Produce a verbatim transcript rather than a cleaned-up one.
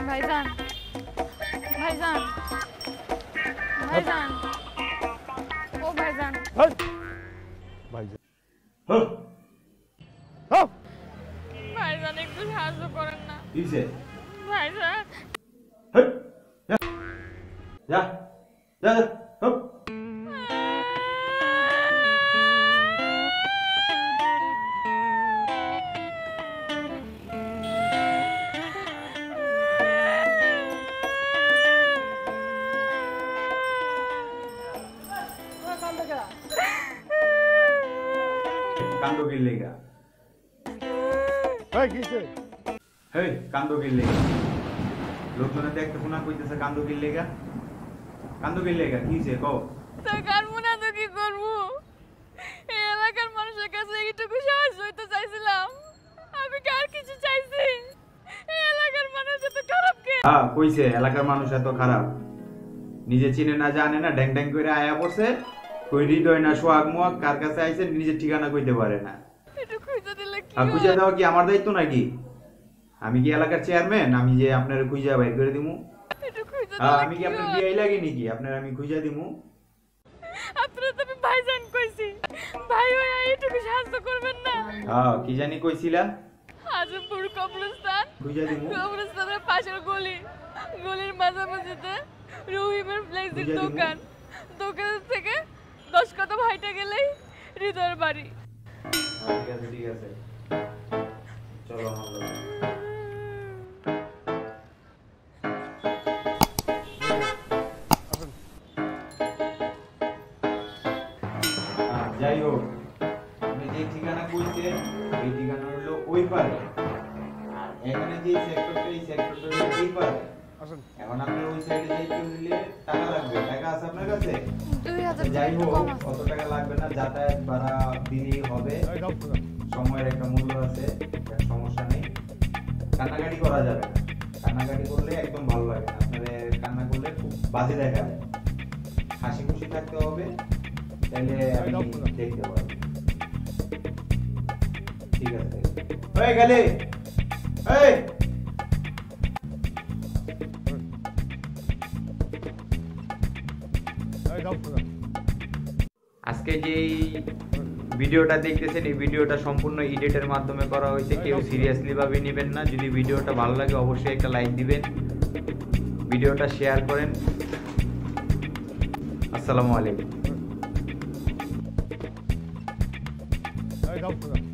ভাইজান ভাইজান ভাইজান ও ভাইজান ভাইজান ভাইজান একটু সাহায্য করেন না কিসে ভাইজান যা যা যা কান্দো কি লেগা এই কিসে হেই কান্দো কি লেগা লোকজনে দেখতে কোনা কইতেছে কান্দো কি লেগা কান্দো কি লেগা কিসে কও তো কারমু না তো কি করব এই এলাকার মানুষের কাছে এইটুকু সাহায্য হইতে চাইছিলাম আমি কার কিছু চাইছি এই এলাকার মানুষ এত খারাপ কে হ্যাঁ কইছে এলাকার মানুষ এত খারাপ নিজে চিনে না জানে না ড্যাং ড্যাং করে আয়া বসে কই হৃদয় না সোহাগ মোয়াগ কার কাছে আইছে নিজের ঠিকানা কইতে পারে না একটু খুঁজে দিলে কি আর খুঁজে দাও কি আমার দায়িত্ব নাকি আমি কি এলাকার চেয়ারম্যান আমি যে আপনার খুঁজে বাইর করে দিমু একটু খুঁজে হ্যাঁ দিলে আমি কি আপনার বিয়ে লাগি নাকি আপনার আমি খুঁজে দিমু আপনারা তো আমি ভাইজান কইছি ভাই ওই এইটুকু সাহায্য করবেন না হ্যাঁ কি জানি কইছিলা আজমপুর কবরস্থান খুঁজে দিমু কবরস্থানের পাশের গলি গলির মাঝামাঝিতে রহিমের ফ্লেক্সির দোকান দোকান থেকে দশ কদম হাইটা গেলেই হৃদয়ের বাড়ি ঠিক আছে ঠিক আছে চলো আমরা যাই হোক আপনি যে ঠিকানা কইছেন এই ঠিকানা হলো ওই পারে আর এখানে যে সেক্টরটা এই সেক্টরটা হলো এই পারে এখন আপনি ওই সাইডে যাইতে হইলে টাকা লাগবে টাকা আছে আপনার কাছে দুই হাজার যাই হোক কত টাকা লাগবে না যাতায়াত ভাড়া দিলেই হবে সময়ের একটা মূল্য আছে সমস্যা নেই কান্নাকাটি করা যাবে না কান্নাকাটি করলে একদম ভালো লাগে না আপনাদের কান্না করলে খুব বাজে দেখা যায় হাসি খুশি থাকতে হবে তাহলে আমি দেখতে পারবো ঠিক আছে এই গেলে এই আজকে যে ভিডিওটা দেখতেছেন এই ভিডিওটা সম্পূর্ণ এডিটের মাধ্যমে করা হয়েছে কেউ সিরিয়াসলি ভাবে নেবেন না যদি ভিডিওটা ভালো লাগে অবশ্যই একটা লাইক দিবেন ভিডিওটা শেয়ার করেন আসসালামু আলাইকুম